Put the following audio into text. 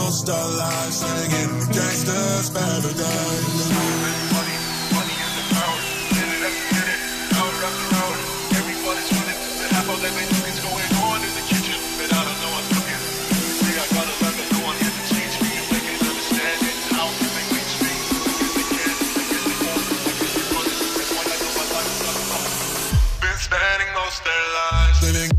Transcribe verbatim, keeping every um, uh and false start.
most our lives, living in the gangster's paradise. Money, money is the power. Minute after minute, hour after hour. Everybody's running to the half of everything that's going on in the kitchen. But I don't know what's cooking. Say I gotta let them know I'm here to change me and make it understand it. How can they reach me? Because they can, I guess they won't, I guess they won't. That's why I know my life is not alone. Been spending most their lives living